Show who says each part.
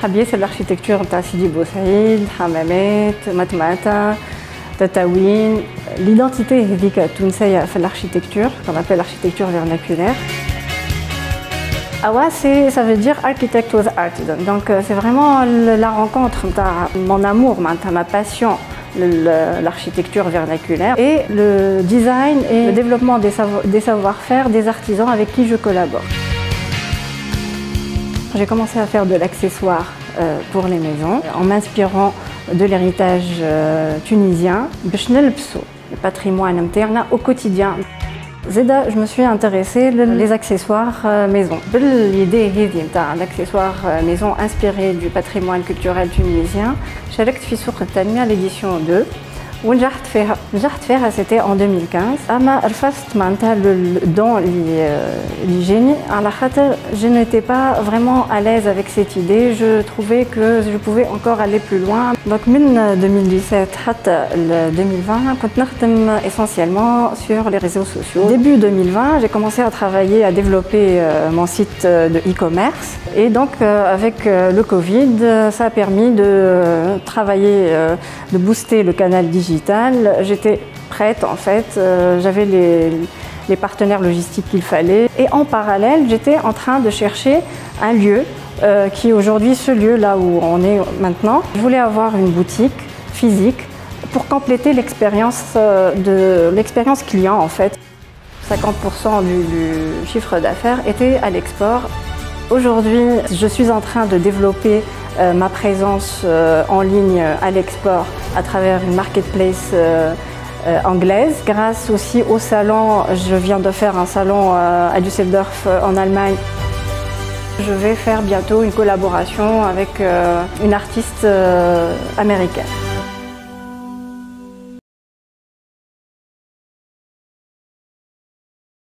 Speaker 1: حاب ياسر l'architecture نتاع سيدي بوسعيد، حمامات، متماتة، تطاوين. L'identité هذيك التونسية في l'architecture, qu'on appelle l'architecture vernaculaire. Awa, ça veut dire architect with artisan. Donc c'est vraiment la rencontre de mon amour, ma passion, l'architecture vernaculaire et le design et le développement des savoir-faire des artisans avec qui je collabore. J'ai commencé à faire de l'accessoire pour les maisons en m'inspirant de l'héritage tunisien, le patrimoine interne au quotidien. Zeda, je me suis intéressée aux accessoires maison. L'idée d'accessoires maison inspirés du patrimoine culturel tunisien, j'ai fait sur l'édition 2. ونجحت فيها c'était en 2015. اما رفضت معناتها dans اللي جاني على خاطر je n'étais pas vraiment à l'aise avec cette idée. Je trouvais que je pouvais encore aller plus loin. Donc من 2017 حتى 2020 كنت نخدم essentiellement sur les réseaux sociaux. Début 2020, j'ai commencé à travailler à développer mon site de e-commerce et donc avec le Covid, ça a permis de travailler, de booster le canal digital. J'étais prête en fait, j'avais les partenaires logistiques qu'il fallait et en parallèle j'étais en train de chercher un lieu qui est aujourd'hui ce lieu là où on est maintenant. Je voulais avoir une boutique physique pour compléter l'expérience client en fait. 50% du chiffre d'affaires était à l'export. Aujourd'hui, je suis en train de développer ma présence en ligne à l'export à travers une marketplace anglaise. Grâce aussi au salon, je viens de faire un salon à Düsseldorf en Allemagne. Je vais faire bientôt une collaboration avec une artiste américaine.